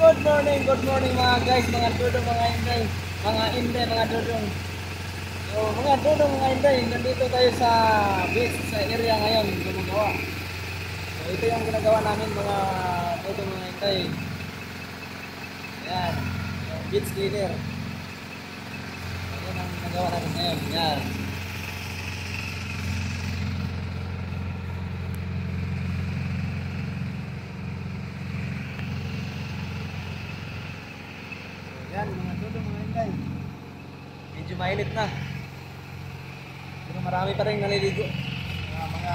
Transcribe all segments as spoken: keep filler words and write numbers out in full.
Good morning, good morning mga guys, mga dudong, mga inday, mga inday, mga dudong. So, mga dudong, mga inday, nandito tayo sa beach, sa area ngayon, gumagawa. So, ito yung ginagawa namin mga dudong, mga inday. Yan, yung beach cleaner. So, yan ang ginagawa namin ngayon, yan. Yan, mga dudong, mga inday. Medyo mainit na. Pero marami pa rin naliligo. Mga mga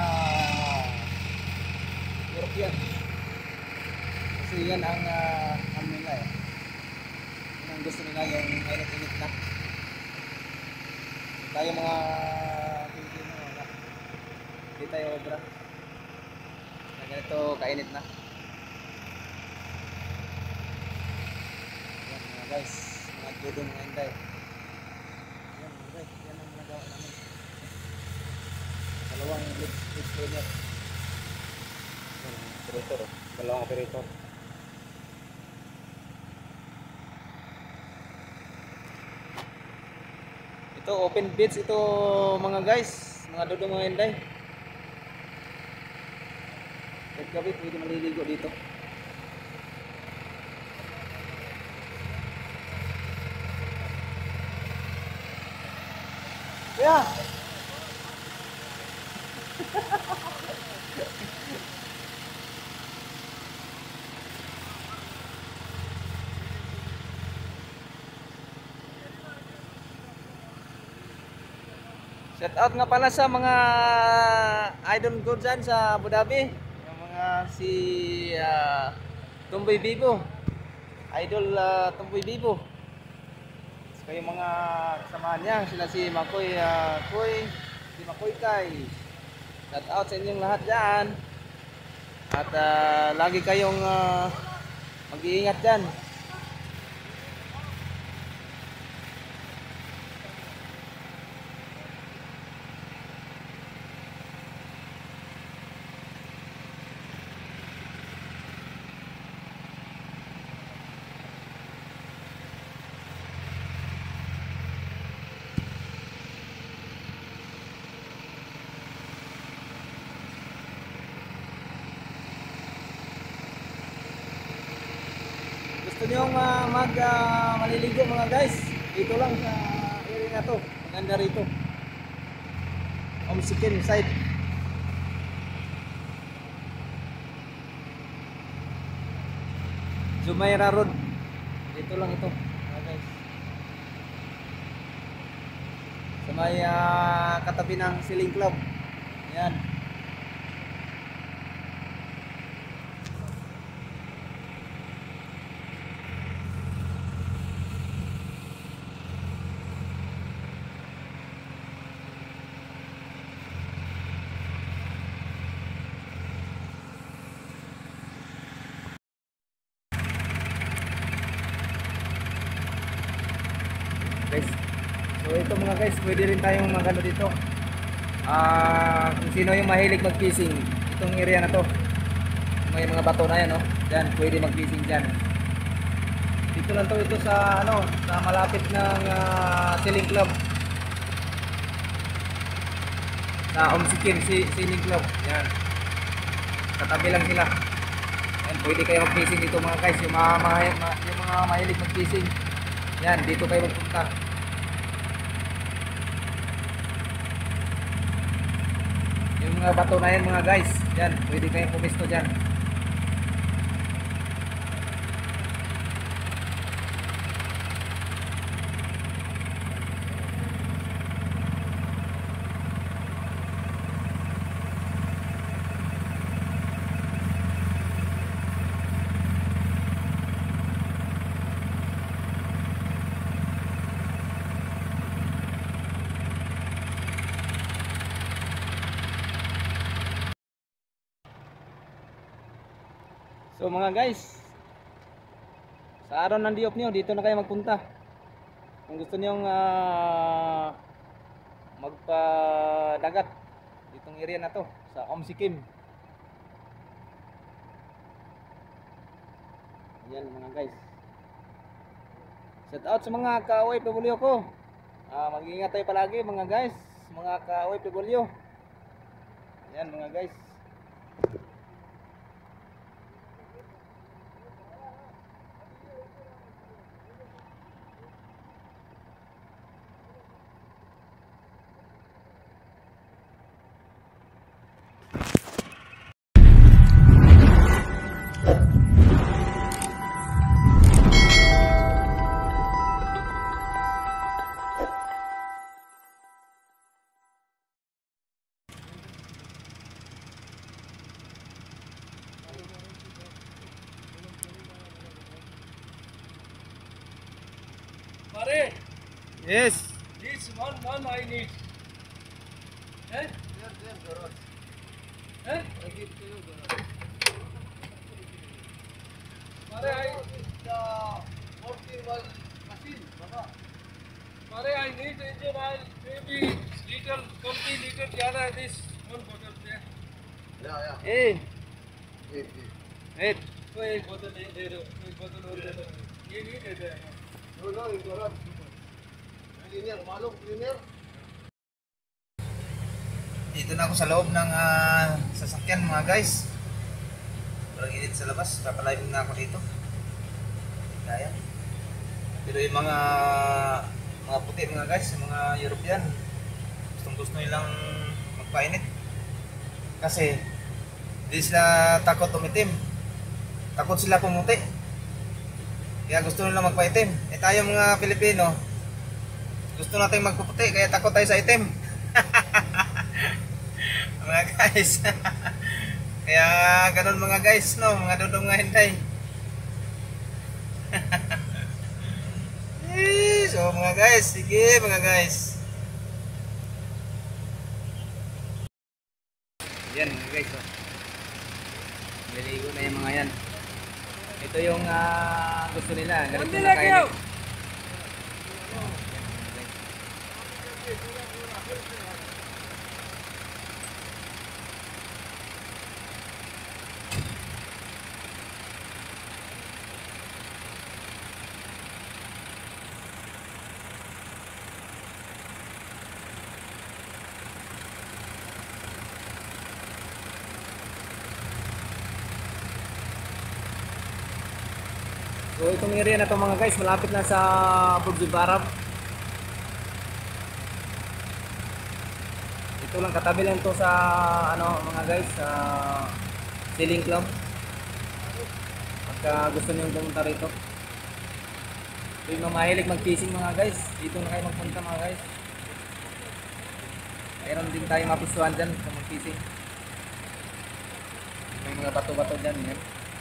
European. Kasi yan ang uh, ano nila eh. Yan ang gusto nila yung mainit-init na. Tayo mga Pilipino, wala. Hindi tayo obra. Na ganito kainit na. Yan mga guys. Mga dudong mga inday. Yan mga guys. Yan ang nagawa namin. Dalawang lips cleaner. Operator, oh. Dalawang operator. Ito open beach ito mga guys, mga dudong mga inday. Kahit gabi pwede maliligo dito. Yeah. Shout out nga pala sa mga idol ko dyan sa Abu Dhabi. Yung mga si uh, Tumboy Bibo. Idol uh, Tumboy Bibo. So yung mga kasamahan niya, sila si Makoy uh, Koy, si Makoy Kay. Shout out sa inyong lahat dyan. At uh, lagi kayong uh, mag-iingat dyan. Gusto nyo uh, mag uh, maliligo mga guys, dito lang sa area na to, maganda rito, Omsikin side. Jumeirah Road, dito lang ito mga guys, sa may uh, katabi ng Siling Club. Yan. Guys, so ito mga guys, pwede rin tayong magano dito. Ah, uh, kung sino yung mahilig mag-fishing, itong area na to, may mga bato na yan, no? Diyan, pwede mag-fishing diyan. Dito lang to, ito sa ano, sa malapit ng uh, Siling Club. Sa Omsikin si Siling Club. Yan. Katabi lang sila. Yan, pwede kayo mag-fishing dito mga guys, yung mga, mga, yung mga mahilig mag-fishing. Yan, dito kayo magpunta. Yung mga bato na yan mga guys, yan, pwede kayong pumisto dyan. So mga guys, sa araw ng diop nyo, dito na kayo magpunta. Kung gusto nyo uh, magpadagat ditong area na to sa Omsikim. Yan mga guys. Shout out sa mga ka-O F W ko. Ah, mag-ingat tayo palagi mga guys, mga ka-O F W. Yan mga guys. Pare, Yes. this one one I need. Eh? Eh? Pare, I the forty one machine, Baba. Pare, I need engine oil, maybe little twenty liter zyada this one bottle there. Eh. Eh. तो एक बोतल नहीं दे रहे हो, एक बोतल और दे दो। ये नहीं देते हैं। Dito na ako sa loob ng ah, sasakyan mga guys. Walang init sa labas, papalive na ako dito. Kaya. Pero yung mga mga puti mga guys, yung mga European, gustong gusto nilang magpainit. Kasi hindi sila takot tumitim. Takot sila pumuti. Kaya gusto nila magpaitim. Eh tayo mga Pilipino, gusto natin magpuputi, kaya takot tayo sa itim. Mga guys. Kaya ganun mga guys, no, mga dudong nga hinday. Eh, so mga guys, sige mga guys. Yan mga guys, oh. Niligo na yung mga yan. Ito yung ah, gusto nila, ganito na kainit. So itong area na to mga guys, malapit na sa Burj Al Arab. Ito lang, katabi lang to sa ano mga guys, sa Sailing Club. Pagka gusto niyo pumunta rito. So yung mga mahilig mag-fishing mga guys, dito na kayo magpunta mga guys. Mayroon din tayo mapustuhan dyan kung mag-fishing. May mga bato-bato dyan. Yan.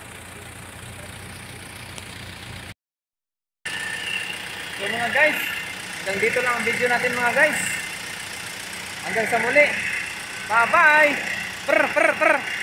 So mga guys, hanggang dito lang ang video natin mga guys. Hanggang sa muli. Bye bye. Prr prr prr.